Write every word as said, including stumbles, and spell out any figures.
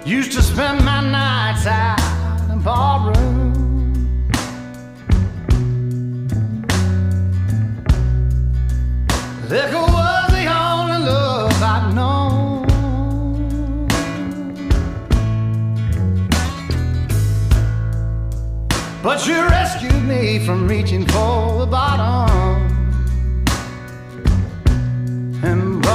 Used to spend my nights out in ballroom. Liquor was the only love I'd known. But you rescued me from reaching for the bottom and